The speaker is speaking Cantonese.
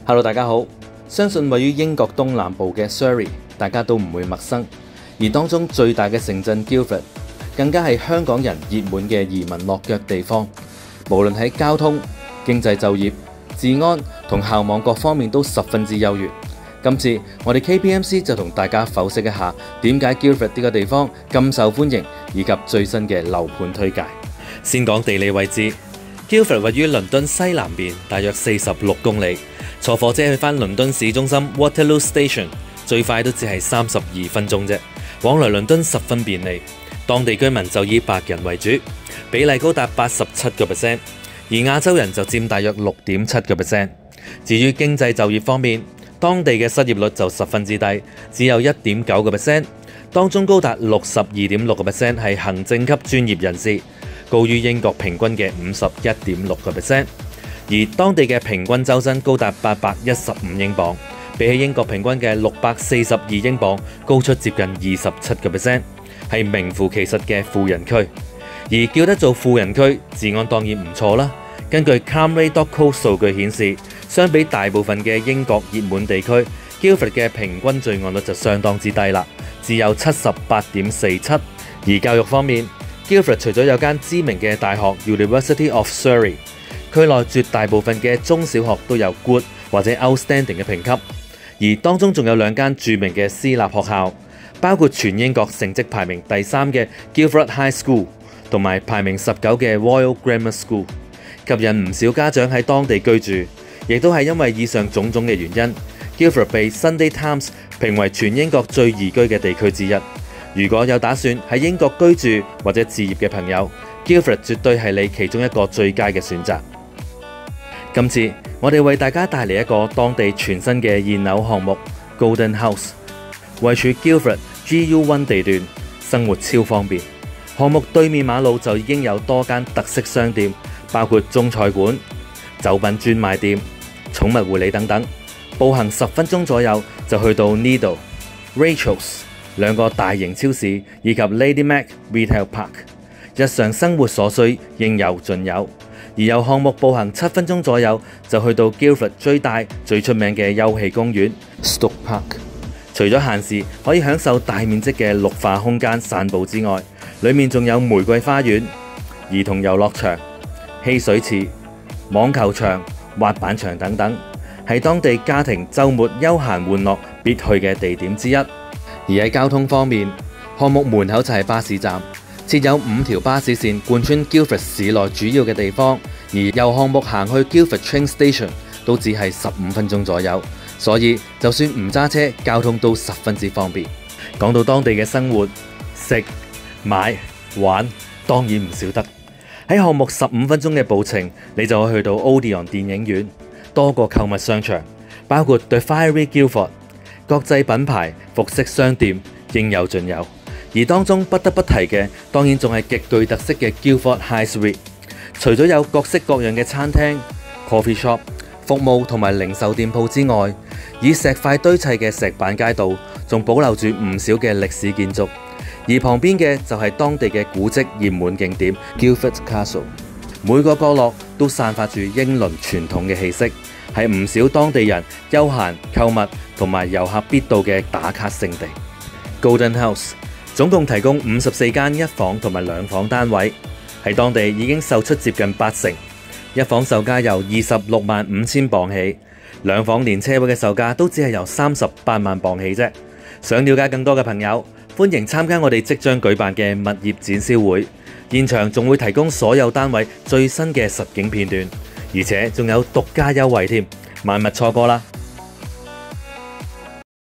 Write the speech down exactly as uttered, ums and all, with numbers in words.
Hello， 大家好。相信位於英國東南部嘅 Surrey， 大家都唔會陌生。而當中最大嘅城鎮 Guildford， 更加係香港人熱門嘅移民落腳地方。無論喺交通、經濟就業、治安同校網各方面都十分之優越。今次我哋 K P M C 就同大家剖析一下點解 Guildford 呢個地方咁受歡迎，以及最新嘅樓盤推介。先講地理位置。Guildford 位於倫敦西南邊，大約四十六公里。坐火車去返倫敦市中心 Waterloo Station， 最快都只係三十二分鐘啫，往來倫敦十分便利。當地居民就以白人為主，比例高達八十七個 percent， 而亞洲人就佔大約六點七個 percent。至於經濟就業方面，當地嘅失業率就十分之低，只有一點九個 percent， 當中高達六十二點六個 percent 係行政級專業人士，高於英國平均嘅五十一點六個 percent， 而當地嘅平均周薪高達八百一十五英鎊，比起英國平均嘅六百四十二英鎊高出接近二十七個 percent， 係名副其實嘅富人區。而叫得做富人區，治安當然唔錯啦。根據 Crime Rate dot co 數據顯示，相比大部分嘅英國熱門地區， Guildford 嘅平均罪案率就相當之低啦，只有七十八點四七。而教育方面，Guildford 除咗有間知名嘅大學 University of Surrey， 區內絕大部分嘅中小學都有 Good 或者 Outstanding 嘅評級，而當中仲有兩間著名嘅私立學校，包括全英國成績排名第三嘅 Guildford High School 同埋排名十九嘅 Royal Grammar School， 吸引唔少家長喺當地居住。亦都係因為以上種種嘅原因， Guildford 被 Sunday Times 評為全英國最宜居嘅地區之一。如果有打算喺英國居住或者置業嘅朋友， Guildford 絕對係你其中一個最佳嘅選擇。今次我哋為大家帶嚟一個當地全新嘅現樓項目 Golden House， 位處 Guildford G U 一 地段，生活超方便。項目對面馬路就已經有多間特色商店，包括中菜館、酒品專賣店、寵物護理等等。步行十分鐘左右就去到 Nido、Rachel's 兩個大型超市，以及 Lady Mac Retail Park， 日常生活所需應有盡有。而由項目步行七分鐘左右就去到 Guildford 最大最出名嘅休憩公園 Stoke Park。除咗閒時可以享受大面積嘅綠化空間散步之外，裏面仲有玫瑰花園、兒童遊樂場、嬉水池、網球場、滑板場等等，係當地家庭週末休閒玩樂必去嘅地點之一。而喺交通方面，項目門口就係巴士站，設有五條巴士線貫穿 Guildford 市內主要嘅地方，而由項目行去 Guildford Train Station 都只係十五分鐘左右，所以就算唔揸車，交通都十分之方便。講到當地嘅生活、食、買、玩，當然唔少得。喺項目十五分鐘嘅步程，你就可以去到 Odeon 電影院、多個購物商場，包括 The Fiery Guildford、國際品牌服飾商店，應有盡有。而當中不得不提嘅，當然仲係極具特色嘅 Guildford High Street。除咗有各式各樣嘅餐廳、coffee shop、服務同埋零售店鋪之外，以石塊堆砌嘅石板街道，仲保留住唔少嘅歷史建築。而旁邊嘅就係當地嘅古蹟熱門景點 Guildford Castle， 每個角落都散發住英倫傳統嘅氣息，係唔少當地人休閒購物同埋遊客必到嘅打卡勝地。Golden House 總共提供五十四間一房同埋兩房單位，喺當地已經售出接近八成。一房售價由二十六萬五千鎊起，兩房連車位嘅售價都只係由三十八萬鎊起啫。想了解更多嘅朋友，歡迎參加我哋即將舉辦嘅物業展銷會，現場仲會提供所有單位最新嘅實景片段，而且仲有獨家優惠添，萬勿錯過啦！